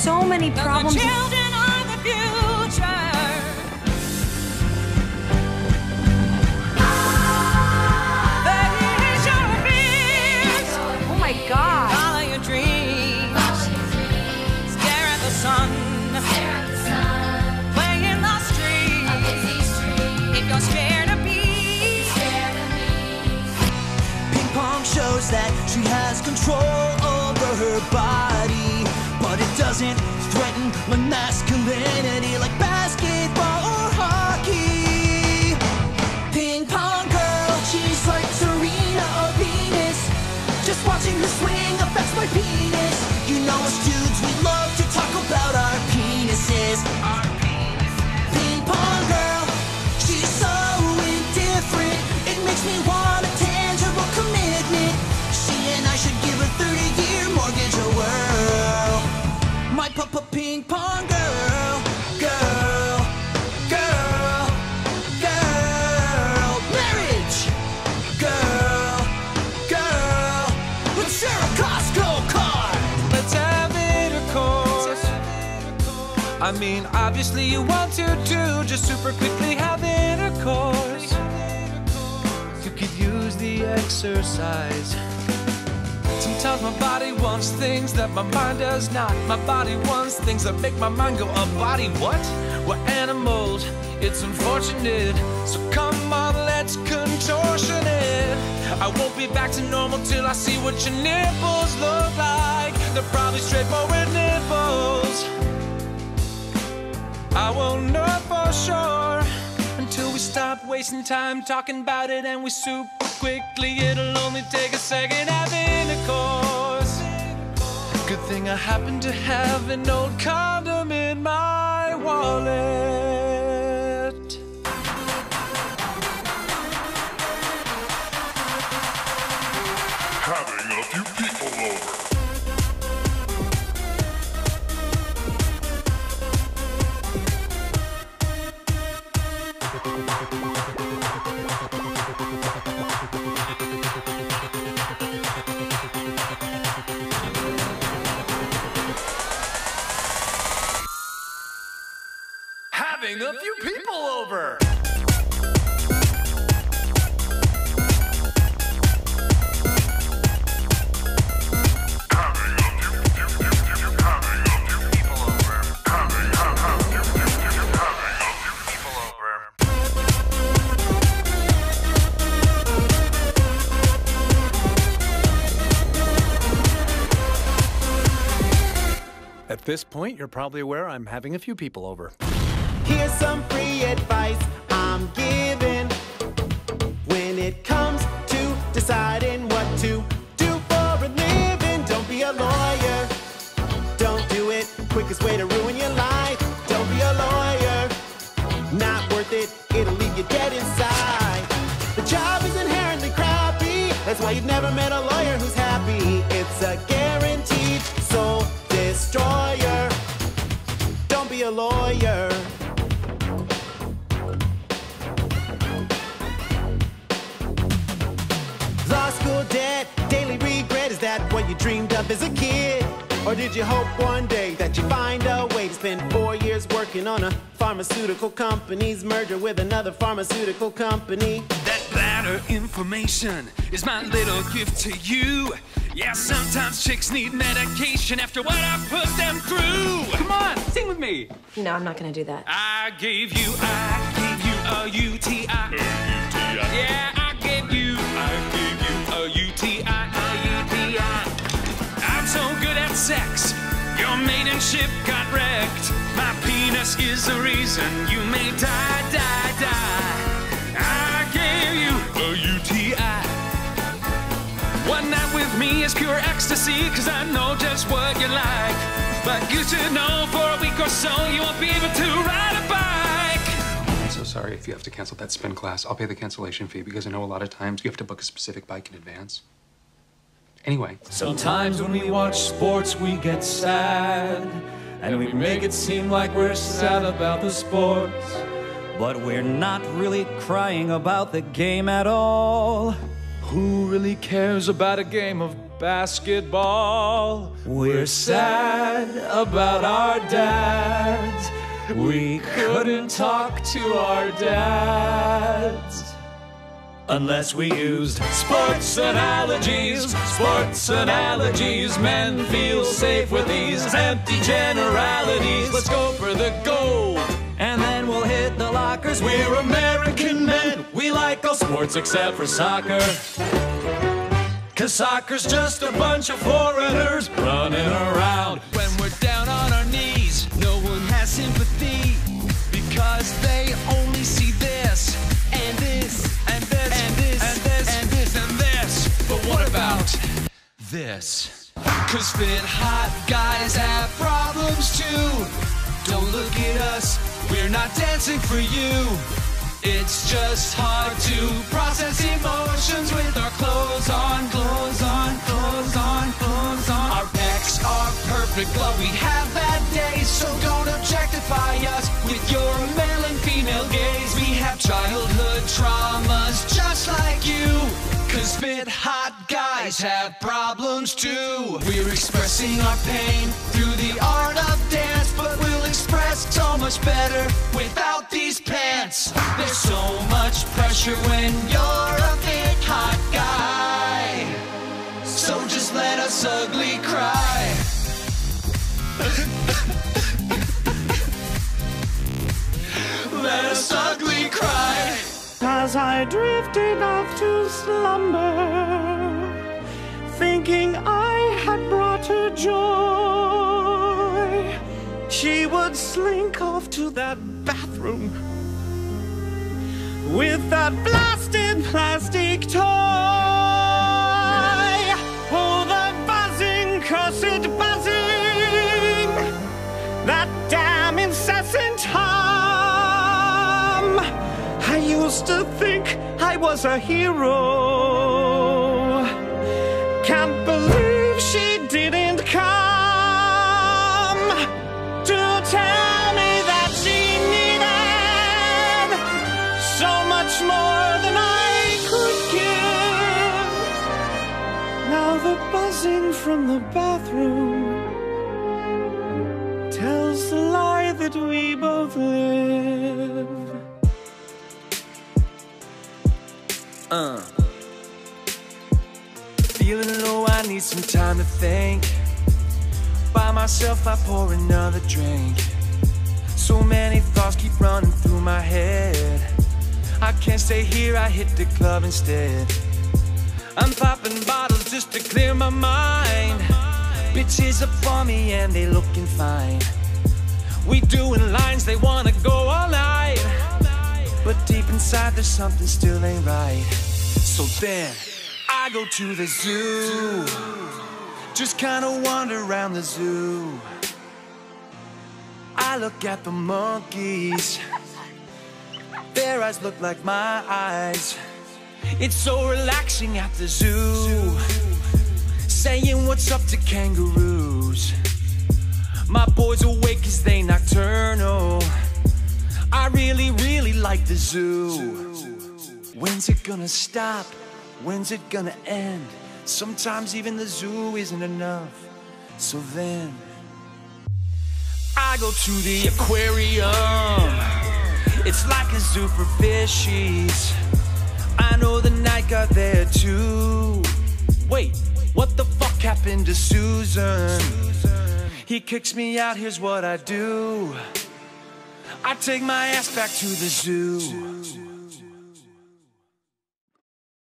so many problems. The children are the future. Face your fears. Oh my God. Follow your dreams. Stare at the sun. Play in the streets. If you're scared of me. Ping pong shows that she has control over her body, but it doesn't threaten my masculinity like basketball or hockey. Ping pong girl, she's like Serena or Venus. Just watching her swing affects my penis. You know us dudes, we love to talk about our penises. Ping pong girl, she's so indifferent. It makes me want a tangible commitment. She and I should give a 30-year mortgage a whirl. My ping pong girl, girl, girl, girl. Marriage, girl, girl. Let's share a Costco card. Let's have intercourse. I mean, obviously you want to do just super quickly have intercourse. You could use the exercise. Sometimes my body wants things that my mind does not. My body wants things that make my mind go, a body what? We're animals, it's unfortunate. So come on, let's contortion it. I won't be back to normal till I see what your nipples look like. They're probably straightforward nipples. I won't know for sure until we stop wasting time talking about it and we super quickly. It'll only take a second have intercourse. Good thing I happen to have an old condom in my wallet. Having a few people over. Having a few people over. At this point, you're probably aware I'm having a few people over. Here's some free advice I'm giving when it comes to deciding what to do for a living. Don't be a lawyer. Don't do it. Quickest way to ruin your life. Don't be a lawyer. Not worth it. It'll leave you dead inside. The job is inherently crappy. That's why you've never met a lawyer who's happy. It's a guaranteed soul destroyer. Don't be a lawyer. Law school debt, daily regret. Is that what you dreamed of as a kid? Or did you hope one day that you'd find a way to spend 4 years working on a pharmaceutical company's merger with another pharmaceutical company? That bladder information is my little gift to you. Yeah, sometimes chicks need medication after what I put them through. Come on, sing with me. No, I'm not gonna do that. I gave you a UTI. Yeah, I gave you a UTI. I'm so good at sex, your maidenship got wrecked. My penis is the reason you may die, die, die. I gave you a UTI. One night with me is pure ecstasy, cause I know just what you like. But you should know for a week or so you won't be able to ride a bike. I'm so sorry if you have to cancel that spin class. I'll pay the cancellation fee because I know a lot of times you have to book a specific bike in advance. Anyway. Sometimes when we watch sports we get sad, and we make it seem like we're sad about the sports, but we're not really crying about the game at all. Who really cares about a game of basketball. We're sad about our dads. We couldn't talk to our dads unless we used sports analogies. Sports analogies. Men feel safe with these empty generalities. Let's go for the gold, and then we'll hit the lockers. We're American men. We like all sports except for soccer. 'Cause soccer's just a bunch of foreigners running around. When we're down on our knees, no one has sympathy, because they only see this, and this, and this, and this, and this, and this, and this. But what about this? 'Cause fit hot guys have problems too. Don't look at us, we're not dancing for you. It's just hard to process emotions with our clothes on, clothes on, clothes on, clothes on. Our pecs are perfect, but we have bad days, so don't objectify us with your male and female gaze. We have childhood traumas just like you, 'cause fit hot guys have problems too. We're expressing our pain through the art of dance, but we'll express so much better without these pants. There's so much pressure when you're a fit hot guy, so just let us ugly cry. Let us ugly cry. As I drifted off to slumber, thinking I had brought her joy, she would slink off to that bathroom with that blasted plastic toy. Oh, the buzzing, cursed buzzing, that damn incessant hum. I used to think I was a hero. Can't believe she didn't come to tell me that she needed so much more than I could give. Now the buzzing from the bathroom tells the lie that we both live. Feeling low, I need some time to think. By myself, I pour another drink. So many thoughts keep running through my head. I can't stay here, I hit the club instead. I'm popping bottles just to clear my mind. Bitches up on me and they looking fine. We doing lines, they wanna go all night, but deep inside there's something still ain't right. So then I go to the zoo, just kinda wander around the zoo. I look at the monkeys, their eyes look like my eyes. It's so relaxing at the zoo, saying what's up to kangaroos. My boys awake 'cause they nocturnal. I really, really like the zoo. When's it gonna stop? When's it gonna end? Sometimes even the zoo isn't enough. So then I go to the aquarium. It's like a zoo for fishies. I know the night got there too. Wait, what the fuck happened to Susan? He kicks me out, here's what I do. I take my ass back to the zoo.